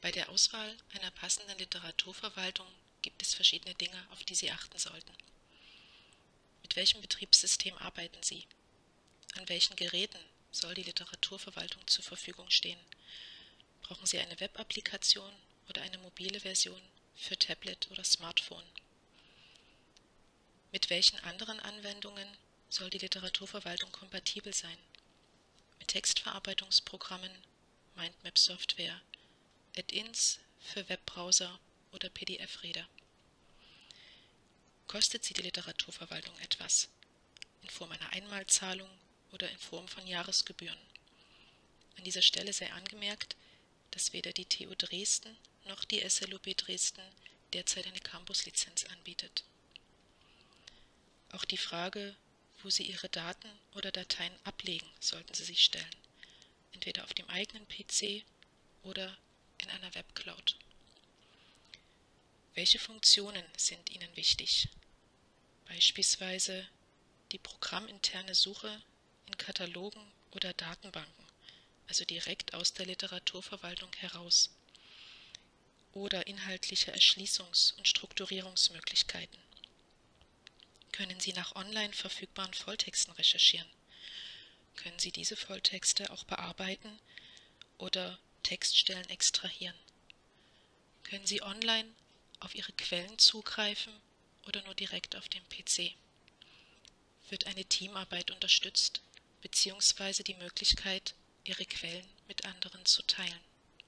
Bei der Auswahl einer passenden Literaturverwaltung gibt es verschiedene Dinge, auf die Sie achten sollten. Mit welchem Betriebssystem arbeiten Sie? An welchen Geräten soll die Literaturverwaltung zur Verfügung stehen? Brauchen Sie eine Web-Applikation oder eine mobile Version für Tablet oder Smartphone? Mit welchen anderen Anwendungen soll die Literaturverwaltung kompatibel sein? Mit Textverarbeitungsprogrammen, Mindmap-Software, Add-ins für Webbrowser oder PDF-Reader. Kostet sie die Literaturverwaltung etwas? In Form einer Einmalzahlung oder in Form von Jahresgebühren? An dieser Stelle sei angemerkt, dass weder die TU Dresden noch die SLUB Dresden derzeit eine Campus-Lizenz anbietet. Auch die Frage, wo Sie Ihre Daten oder Dateien ablegen, sollten Sie sich stellen, entweder auf dem eigenen PC oder in einer Webcloud. Welche Funktionen sind Ihnen wichtig? Beispielsweise die programminterne Suche in Katalogen oder Datenbanken, also direkt aus der Literaturverwaltung heraus, oder inhaltliche Erschließungs- und Strukturierungsmöglichkeiten. Können Sie nach online verfügbaren Volltexten recherchieren? Können Sie diese Volltexte auch bearbeiten oder Textstellen extrahieren? Können Sie online auf Ihre Quellen zugreifen oder nur direkt auf dem PC? Wird eine Teamarbeit unterstützt, beziehungsweise die Möglichkeit, Ihre Quellen mit anderen zu teilen?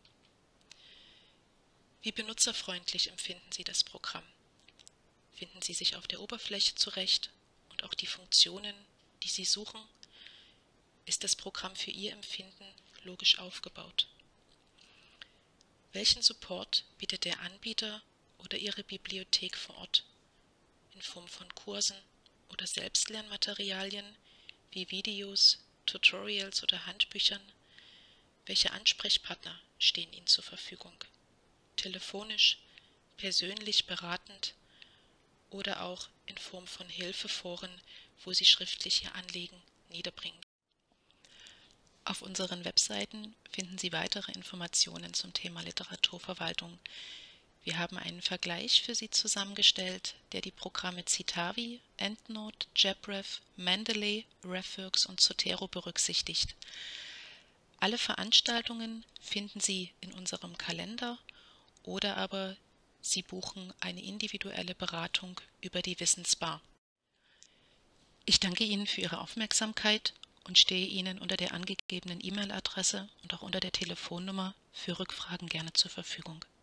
Wie benutzerfreundlich empfinden Sie das Programm? Finden Sie sich auf der Oberfläche zurecht und auch die Funktionen, die Sie suchen? Ist das Programm für Ihr Empfinden logisch aufgebaut? Welchen Support bietet der Anbieter oder Ihre Bibliothek vor Ort? In Form von Kursen oder Selbstlernmaterialien wie Videos, Tutorials oder Handbüchern? Welche Ansprechpartner stehen Ihnen zur Verfügung? Telefonisch, persönlich beratend oder auch in Form von Hilfeforen, wo Sie schriftlich Ihr Anliegen niederbringen. Auf unseren Webseiten finden Sie weitere Informationen zum Thema Literaturverwaltung. Wir haben einen Vergleich für Sie zusammengestellt, der die Programme Citavi, EndNote, JabRef, Mendeley, Referx und Zotero berücksichtigt. Alle Veranstaltungen finden Sie in unserem Kalender oder aber Sie buchen eine individuelle Beratung über die Wissensbar. Ich danke Ihnen für Ihre Aufmerksamkeit und stehe Ihnen unter der angegebenen E-Mail-Adresse und auch unter der Telefonnummer für Rückfragen gerne zur Verfügung.